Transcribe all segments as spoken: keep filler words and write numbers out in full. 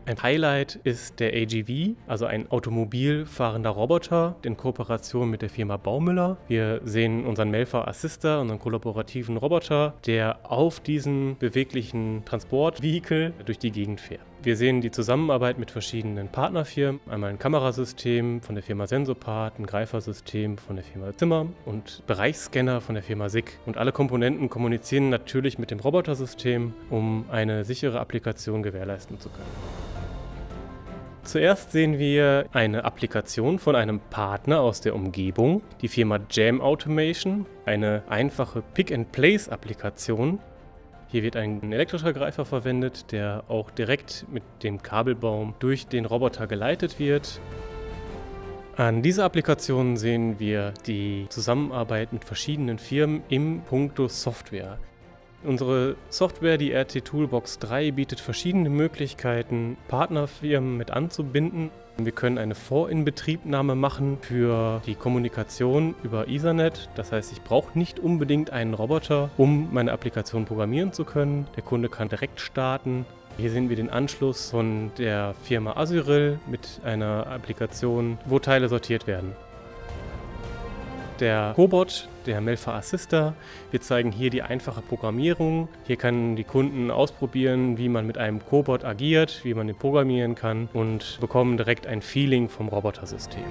Ein Highlight ist der A G V, also ein automobil fahrender Roboter in Kooperation mit der Firma Baumüller. Wir sehen unseren Melfa Assister, unseren kollaborativen Roboter, der auf diesem beweglichen Transportvehikel durch die Gegend fährt. Wir sehen die Zusammenarbeit mit verschiedenen Partnerfirmen, einmal ein Kamerasystem von der Firma Sensopart, ein Greifersystem von der Firma Zimmer und Bereichsscanner von der Firma S I C. Und alle Komponenten kommunizieren natürlich mit dem Robotersystem, um eine sichere Applikation gewährleisten zu können. Zuerst sehen wir eine Applikation von einem Partner aus der Umgebung, die Firma Jam Automation, eine einfache Pick-and-Place-Applikation. Hier wird ein elektrischer Greifer verwendet, der auch direkt mit dem Kabelbaum durch den Roboter geleitet wird. An dieser Applikation sehen wir die Zusammenarbeit mit verschiedenen Firmen im Punkto Software. Unsere Software, die R T Toolbox drei, bietet verschiedene Möglichkeiten, Partnerfirmen mit anzubinden. Wir können eine Vorinbetriebnahme machen für die Kommunikation über Ethernet. Das heißt, ich brauche nicht unbedingt einen Roboter, um meine Applikation programmieren zu können. Der Kunde kann direkt starten. Hier sehen wir den Anschluss von der Firma Azuril mit einer Applikation, wo Teile sortiert werden. Der Cobot, der Melfa Assister. Wir zeigen hier die einfache Programmierung. Hier können die Kunden ausprobieren, wie man mit einem Cobot agiert, wie man ihn programmieren kann und bekommen direkt ein Feeling vom Robotersystem.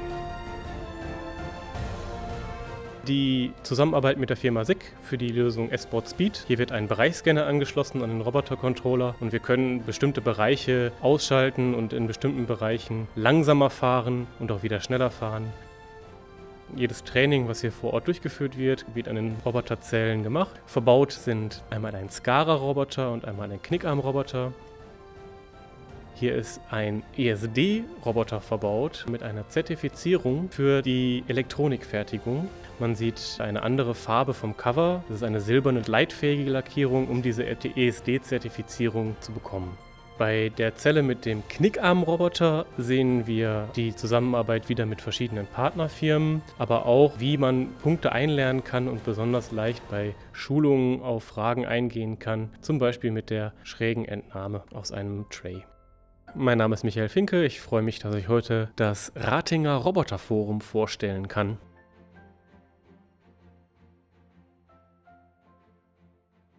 Die Zusammenarbeit mit der Firma S I C für die Lösung S-Bot Speed. Hier wird ein Bereichsscanner angeschlossen an den Robotercontroller und wir können bestimmte Bereiche ausschalten und in bestimmten Bereichen langsamer fahren und auch wieder schneller fahren. Jedes Training, was hier vor Ort durchgeführt wird, wird an den Roboterzellen gemacht. Verbaut sind einmal ein SCARA-Roboter und einmal ein Knickarm-Roboter. Hier ist ein E S D-Roboter verbaut mit einer Zertifizierung für die Elektronikfertigung. Man sieht eine andere Farbe vom Cover. Das ist eine silberne, leitfähige Lackierung, um diese E S D-Zertifizierung zu bekommen. Bei der Zelle mit dem Knickarm-Roboter sehen wir die Zusammenarbeit wieder mit verschiedenen Partnerfirmen, aber auch, wie man Punkte einlernen kann und besonders leicht bei Schulungen auf Fragen eingehen kann, zum Beispiel mit der schrägen Entnahme aus einem Tray. Mein Name ist Michael Finke, ich freue mich, dass ich heute das Ratinger Roboterforum vorstellen kann.